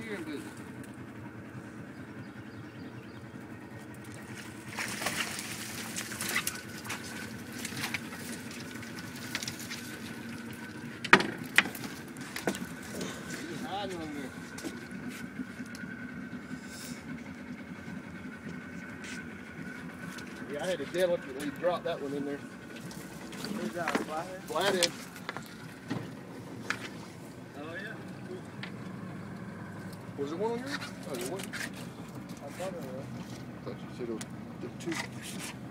here and visit. He's hiding on there. Yeah, I had to deal with it when you dropped that one in there. Who's that, a flathead? Flathead. Oh, yeah. Was there one on yours? Oh, there wasn't. I thought it was. I thought you said it was two.